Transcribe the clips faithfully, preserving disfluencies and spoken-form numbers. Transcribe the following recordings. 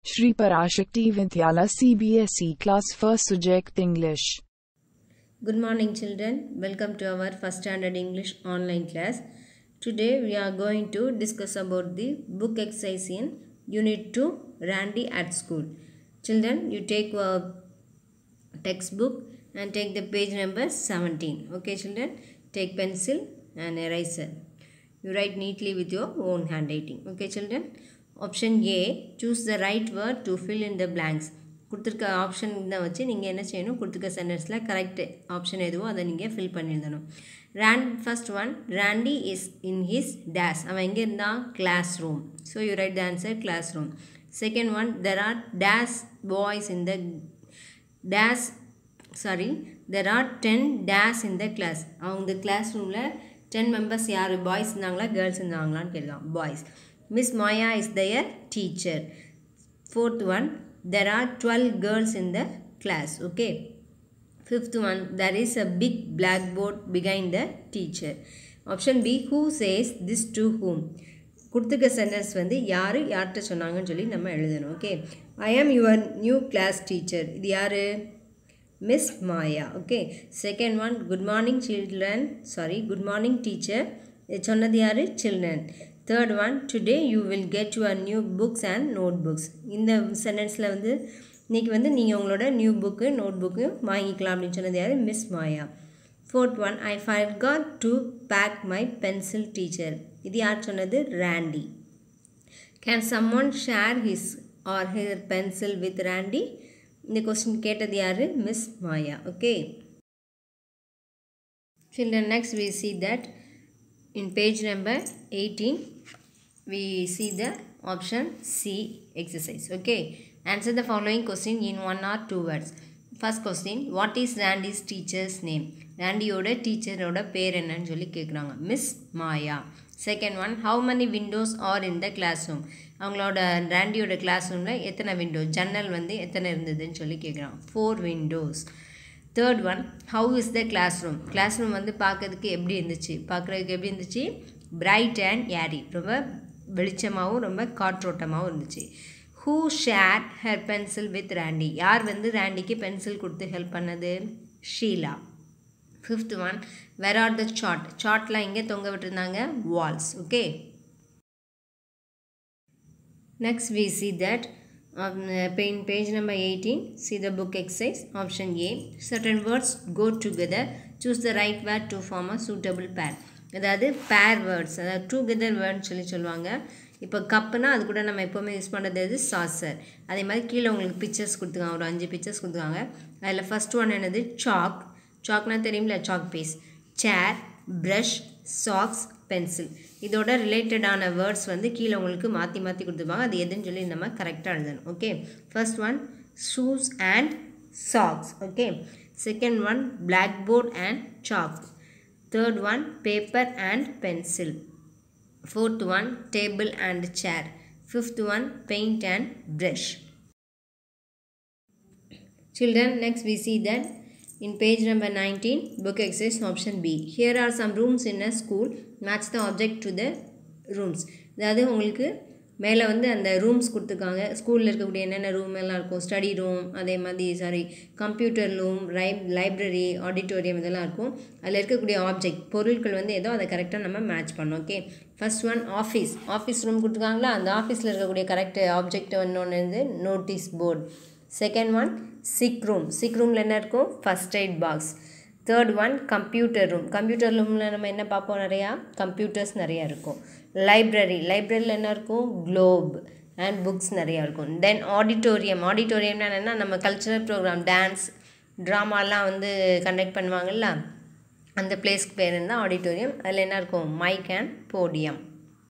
Shri Parashakti Vidyala C B S E Class First Subject English. Good morning children, welcome to our first standard English online class. Today we are going to discuss about the book exercise in Unit two Randy at School. Children, you take a textbook and take the page number seventeen. Okay children, take pencil and eraser. You write neatly with your own handwriting. Okay children. Option A, choose the right word to fill in the blanks. கொடுத்துருக்க option தான் வச்சு நீங்கள் என்ன செய்யணும், கொடுத்துருக்க சென்டென்ஸில் correct option எதுவோ அதை நீங்கள் ஃபில் பண்ணியிருந்தணும். ரேண்ட் first one, Randy is in his days. அவன் எங்கே இருந்தான்? Classroom. So you write the answer classroom. Second one, there are days boys in the days sorry there are ten days in the class. அவங்க class ரூமில் ten members யார், boys இருந்தாங்களா girls இருந்தாங்களான்னு கேட்கலாம். Boys. Miss Maya is their teacher. Fourth one, there are twelve girls in the class. Okay. Fifth one, there is a big blackboard behind the teacher. Option B, who says this to whom? கொடுத்துக்க sentence வந்து யார் யார்கிட்ட சொன்னாங்கன்னு சொல்லி நம்ம எழுதணும். Okay. I am your new class teacher. இது யார்? Miss Maya. Okay. Second one, good morning children sorry good morning teacher. இது சொன்னது யார்? Children. Third one, today you will get your new books and notebooks. இந்த சென்டென்ஸில் வந்து இன்றைக்கி வந்து நீங்கள் உங்களோட நியூ புக்கு நோட் புக்கு வாங்கிக்கலாம் அப்படின்னு சொன்னது யார்? Miss Maya. Fourth one, I forgot to pack my pencil teacher. இது யார் சொன்னது? Randy. Can someone share his or her pencil with Randy? இந்த கொஸ்டின் கேட்டது யார்? Miss Maya. Okay. Children, next we see that in page number eighteen we see the option C exercise. Okay, answer the following question in one or two words. First question, what is Randy's teacher's name? Randy oda teacher oda பேர் என்னன்னு சொல்லி கேக்குறாங்க. Miss Maya. Second one, how many windows are in the classroom? அவங்களோட ராண்டியோட class ரூமில் எத்தனை window, ஜன்னல் வந்து எத்தனை இருந்ததுன்னு சொல்லி கேட்குறாங்க. Four windows. Third one, how is the classroom? Classroom வந்து பார்க்கறதுக்கு எப்படி இருந்துச்சு? பார்க்குறதுக்கு எப்படி இருந்துச்சு? பிரைட் அண்ட் ஏரி, ரொம்ப வெளிச்சமாகவும் ரொம்ப காற்றோட்டமாகவும் இருந்துச்சு. Who share her pencil with Randy? யார் வந்து ராண்டிக்கு பென்சில் கொடுத்து ஹெல்ப் பண்ணது? Sheela. Fifth one, where are the chart? சார்ட்லாம் இங்கே தொங்க விட்டுருந்தாங்க, walls. Okay. Next we see that on uh, in page number eighteen, see the book exercise. Option A, certain words go together. Choose the right word to form a suitable pair. அதாவது பேர் words, அதாவது together வேர்ட்னு சொல்லி சொல்லுவாங்க. இப்போ கப்புனா அது கூட நம்ம எப்போவுமே யூஸ் பண்ணுறது எது? சாசர். அதே மாதிரி கீழே உங்களுக்கு பிக்சர்ஸ் கொடுத்துருக்காங்க, ஒரு அஞ்சு பிக்சர்ஸ் கொடுத்துருக்காங்க. அதில் ஃபஸ்ட் ஒன் என்னது? சாக். சாக்னா தெரியுமில்ல, chalk piece. Chair, brush, socks, pencil. இதோட ரிலேட்டடான வேர்ட்ஸ் வந்து கீழே உங்களுக்கு மாற்றி மாற்றி கொடுத்துருப்பாங்க. அது எதுன்னு சொல்லி நம்ம கரெக்டாக எழுதணும். Okay. First one, shoes and socks. Okay. Second one, blackboard and chalk. Third one, paper and pencil. Fourth one, table and chair. Fifth one, paint and brush. Children, next we see that in page number nineteen, book exercise option B. Here are some rooms in a school. Match the object to the rooms. அதாவது உங்களுக்கு மேலே வந்து அந்த rooms கொடுத்துருக்காங்க. ஸ்கூலில் இருக்கக்கூடிய என்னென்ன room எல்லாம் இருக்கும்? ஸ்டடி ரூம், அதே மாதிரி sorry computer room, lib library, auditorium இதெல்லாம் இருக்கும். அதில் இருக்கக்கூடிய ஆப்ஜெக்ட் பொருட்கள் வந்து ஏதோ அதை கரெக்டாக நம்ம மேட்ச் பண்ணோம். Okay. First one, office. Office room கொடுத்துருக்காங்களா, அந்த ஆஃபீஸில் இருக்கக்கூடிய கரெக்ட் ஆப்ஜெக்ட் ஒன்று வந்து notice board. Second one, sick room. Sick ரூமில் என்ன இருக்கும்? First aid box. Third one, computer room. Computer ரூமில் நம்ம என்ன பார்ப்போம்? நிறையா கம்ப்யூட்டர்ஸ் நிறையா இருக்கும். லைப்ரரி. லைப்ரரியில் என்ன இருக்கும்? குளோப் அண்ட் புக்ஸ் நிறையா இருக்கும். தென் ஆடிட்டோரியம். ஆடிட்டோரியம்னா என்னென்னா நம்ம கல்ச்சுரல் ப்ரோக்ராம், டான்ஸ், ட்ராமாலாம் வந்து கண்டக்ட் பண்ணுவாங்கள்ல, அந்த பிளேஸ்க்கு பேர் இருந்தால் ஆடிட்டோரியம். அதில் என்ன இருக்கும்? Mic and podium.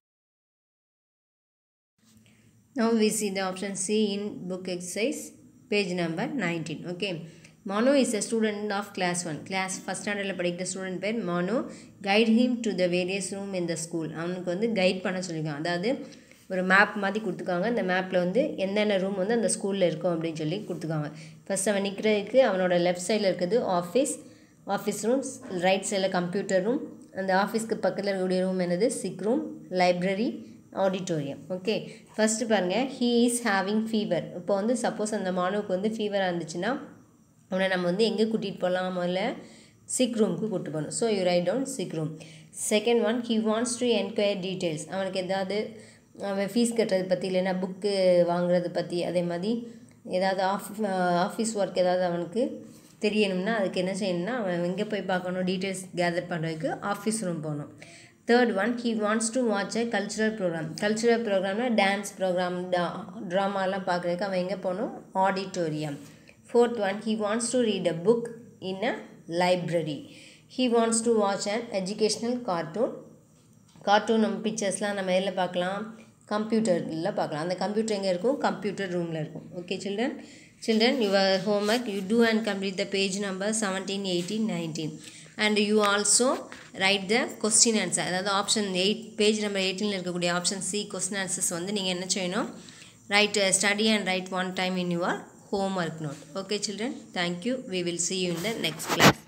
Now we see the option C in book exercise, page number nineteen. Okay. Manu is a student of class one. Class first standard படிக்கிற student பேர் Manu. Guide him to the various room in the school. அவனுக்கு வந்து guide பண்ண சொல்லியிருக்காங்க. அதாவது ஒரு map மாதிரி கொடுத்துருக்காங்க. அந்த மேப்பில் வந்து என்னென்ன ரூம் வந்து அந்த ஸ்கூலில் இருக்கும் அப்படின்னு சொல்லி கொடுத்துருக்காங்க. ஃபஸ்ட் அவன் நிற்கிறதுக்கு அவனோட லெஃப்ட் சைடில் இருக்கிறது ஆஃபீஸ், ஆஃபீஸ் ரூம்ஸ். ரைட் சைடில் கம்ப்யூட்டர் ரூம். அந்த ஆஃபீஸ்க்கு பக்கத்தில் இருக்கக்கூடிய ரூம் என்னது? Sick room, library, auditorium. Okay, first பாருங்கள், ஹீ இஸ் ஹேவிங் ஃபீவர். இப்போ வந்து சப்போஸ் அந்த மாணவுக்கு வந்து ஃபீவராக இருந்துச்சுன்னா அவனை நம்ம வந்து எங்கே கூட்டிகிட்டு போகலாம்? முதல்ல சிக் ரூமுக்கு கூப்பிட்டு போகணும். So you write down sick room. Second one, he wants to enquire details. அவனுக்கு ஏதாவது அவன் ஃபீஸ் கட்டுறது பற்றி இல்லைன்னா புக்கு வாங்குறது பற்றி, அதே மாதிரி ஏதாவது ஆஃப் ஆஃபீஸ் ஒர்க் ஏதாவது அவனுக்கு தெரியணும்னா அதுக்கு என்ன செய்யணும்னா அவன் எங்கே போய் பார்க்கணும்? டீட்டெயில்ஸ் கேதர் பண்ணுறதுக்கு ஆஃபீஸ் ரூம் போகணும். Third one, he wants to watch a cultural program. Cultural ப்ரோக்ராம்னா டான்ஸ் ப்ரோக்ராம், டா ட்ராமாலாம் பார்க்குறதுக்கு அவன் எங்கே போகணும்? Auditorium. Fourth one, he wants to read a book in a library. He wants to watch an educational cartoon. Cartoon நம்ம பிக்சர்ஸ்லாம் நம்ம எதில் பார்க்கலாம்? கம்ப்யூட்டரில் பார்க்கலாம். அந்த கம்ப்யூட்டர் எங்கே இருக்கும்? கம்ப்யூட்டர் ரூமில் இருக்கும். Okay children, children your homework you do and complete the page number seventeen, eighteen, nineteen. And you also write the question answer. அதாவது ஆப்ஷன் எயிட், பேஜ் நம்பர் எயிட்டீனில் இருக்கக்கூடிய ஆப்ஷன் சி கொஸ்டின் ஆன்சர்ஸ் வந்து நீங்கள் என்ன செய்யணும்? Write study and write one time in your homework note. Okay children, thank you. We will see you in the next class.